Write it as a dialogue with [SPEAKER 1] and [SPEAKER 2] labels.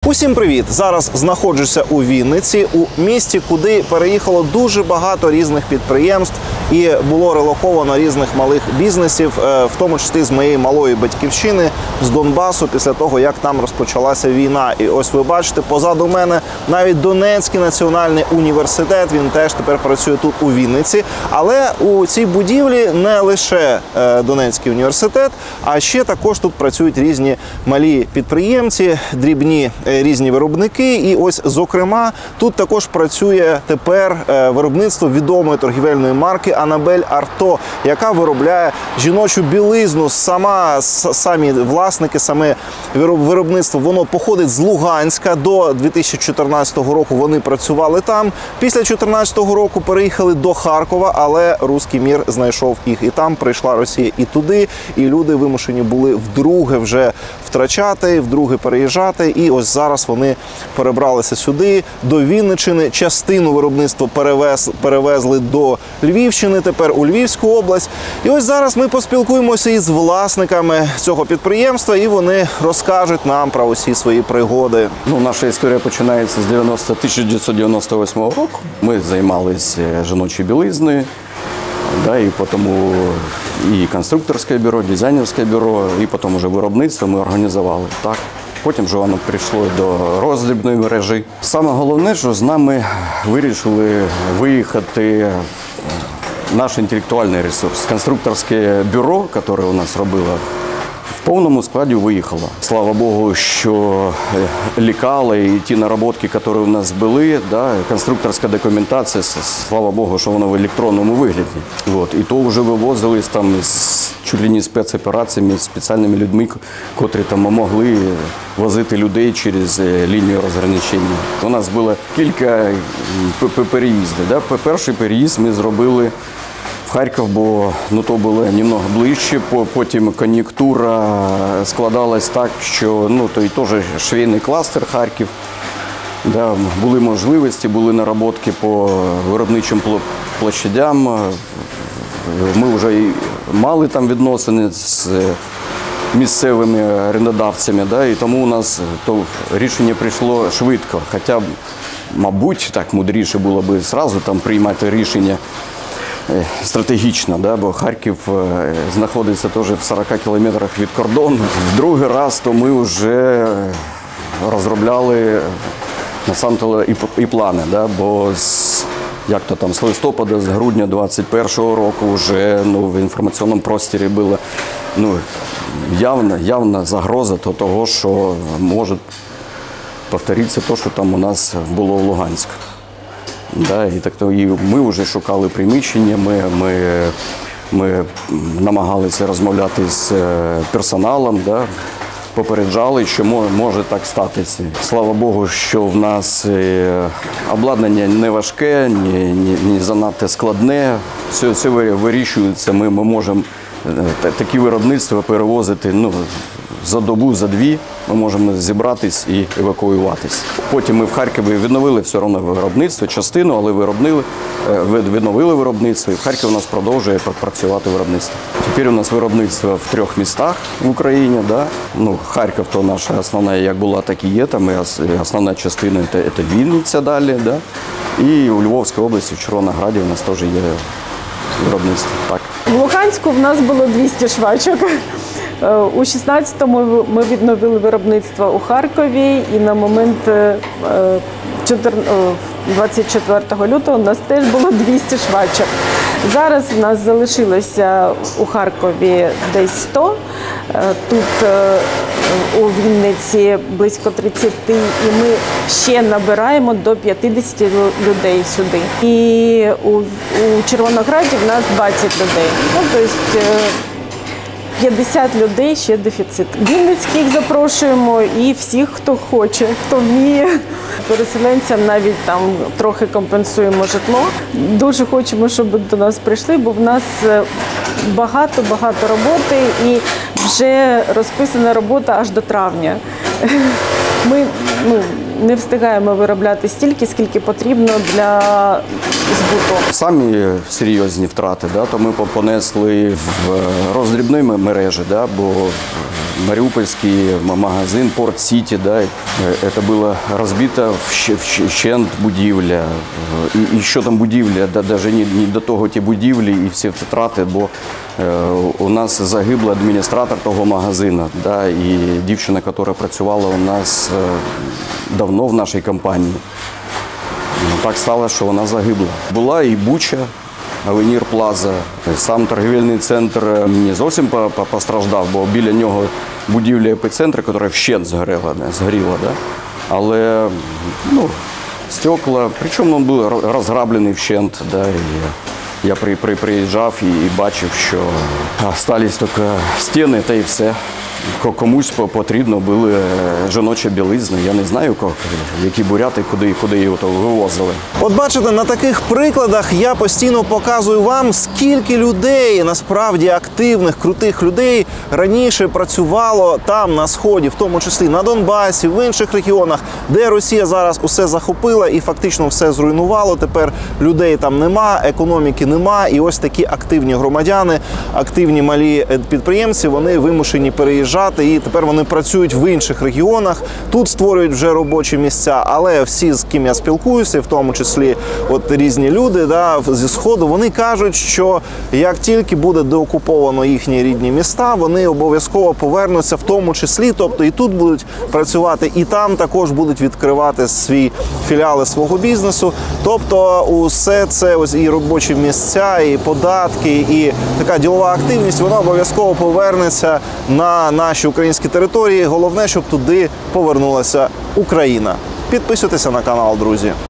[SPEAKER 1] Усім привіт! Зараз знаходжуся у Вінниці, у місті, куди переїхало дуже багато різних підприємств і було релоковано різних малих бізнесів, в тому числі з моєї малої батьківщини, з Донбасу, після того, як там розпочалася війна. І ось ви бачите, позаду мене навіть Донецький національний університет, він теж тепер працює тут у Вінниці. Але у цій будівлі не лише Донецький університет, а ще також тут працюють різні малі підприємці, дрібні різні виробники. І ось, зокрема, тут також працює тепер виробництво відомої торгівельної марки Анабель Арто, яка виробляє жіночу білизну. Самі власники, саме виробництво, воно походить з Луганська. До 2014 року вони працювали там. Після 2014 року переїхали до Харкова, але руський мір знайшов їх і там. Прийшла Росія і туди, і люди вимушені були вдруге вже втрачати, вдруге переїжджати. І ось зараз вони перебралися сюди, до Вінниччини. Частину виробництва перевезли до Львівщини, тепер у Львівську область. І ось зараз ми поспілкуємося із власниками цього підприємства, і вони розкажуть нам про усі свої пригоди.
[SPEAKER 2] Наша історія починається з 1998 року. Ми займалися жіночою білизною, і потім і конструкторське бюро, дизайнерське бюро, і потім вже виробництво ми організували. Так. Потім вже воно прийшло до роздрібної мережі. Саме головне, що з нами вирішили виїхати наш інтелектуальний ресурс. Конструкторське бюро, яке у нас робило, в повному складі виїхало. Слава Богу, що лікали і ті наработки, які у нас були, конструкторська документація, слава Богу, що вона в електронному вигляді. І то вже вивозились там чуть ли не спецопераціями, спеціальними людьми, котрі там могли возити людей через лінію розграничення. У нас було кілька переїздів. Перший переїзд ми зробили в Харків, бо то було немного ближче, потім кон'юнктура складалась так, що то і теж швейний кластер Харків. Були можливості, були наработки по виробничим площадям. Ми вже і мали там відносини з місцевими орендодавцями, і тому у нас то рішення прийшло швидко. Хоча, мабуть, так мудріше було б одразу там приймати рішення стратегічно, бо Харків знаходиться теж в 40 кілометрах від кордону. В другий раз то ми вже розробляли насамперед і плани, бо з листопада, з грудня 2021 року вже в інформаційному просторі була явна загроза того, що може повторитися те, що там у нас було в Луганську. І ми вже шукали приміщення, ми намагалися розмовляти з персоналом, попереджали, що може так статися. Слава Богу, що в нас обладнання не важке, не занадто складне. Все вирішується, ми можемо такі виробництва перевозити за добу, за дві. Ми можемо зібратись і евакуюватись. Потім ми в Харкові відновили все одно виробництво, частину, але відновили виробництво. І в Харкові у нас продовжує працювати виробництво. Тепер у нас виробництво в 3 містах в Україні. Харків то наша основна, як була, так і є. Там основна частина – це Вінниця далі. І у Львовській області, в Червонограді у нас теж є виробництво. Так.
[SPEAKER 3] В Луганську в нас було 200 швачок. У 16-му ми відновили виробництво у Харкові, і на момент 24 лютого у нас теж було 200 швачок. Зараз в нас залишилося у Харкові десь 100, тут у Вінниці близько 30, і ми ще набираємо до 50 людей сюди. І у Червонограді в нас 20 людей. Тобто 50 людей ще дефіцит. Вінницьких запрошуємо і всіх, хто хоче, хто вміє. Переселенцям навіть там трохи компенсуємо житло. Дуже хочемо, щоб до нас прийшли, бо в нас багато роботи і вже розписана робота аж до травня. Ми не встигаємо виробляти стільки, скільки потрібно для збуту.
[SPEAKER 2] Самі серйозні втрати, то ми понесли в роздрібної мережі, бо Мариупольский магазин Порт-Сити, да, это было разбито вщент будівля. І що там будівля, да, даже не до того ті будівлі і всі втрати, бо у нас загибла адміністратор того магазину, да, і дівчина, яка працювала у нас давно в нашій компанії. Так сталося, що вона загибла. Була і Буча, Авенір Плаза. Сам торгівельний центр не зовсім постраждав, бо біля нього будівля епіцентру, яка вщент згоріла. Да? Але стекла, причому він був розграблений вщент. Да? І я приїжджав і бачив, що залишились тільки стіни та і все. Комусь потрібно були жіночі білизни. Я не знаю, які буряти, куди її вивозили.
[SPEAKER 1] От бачите, на таких прикладах я постійно показую вам, скільки людей, насправді активних, крутих людей, раніше працювало там, на Сході, в тому числі на Донбасі, в інших регіонах, де Росія зараз усе захопила і фактично все зруйнувало. Тепер людей там нема, економіки нема. І ось такі активні громадяни, активні малі підприємці, вони вимушені переїжджати. І тепер вони працюють в інших регіонах, тут створюють вже робочі місця, але всі, з ким я спілкуюся, в тому числі от різні люди, да, зі Сходу, вони кажуть, що як тільки буде деокуповано їхні рідні міста, вони обов'язково повернуться в тому числі, тобто і тут будуть працювати, і там також будуть відкривати свої філіали свого бізнесу. Тобто усе це, ось і робочі місця, і податки, і така ділова активність, вона обов'язково повернеться на наші українські території. Головне, щоб туди повернулася Україна. Підписуйтеся на канал, друзі.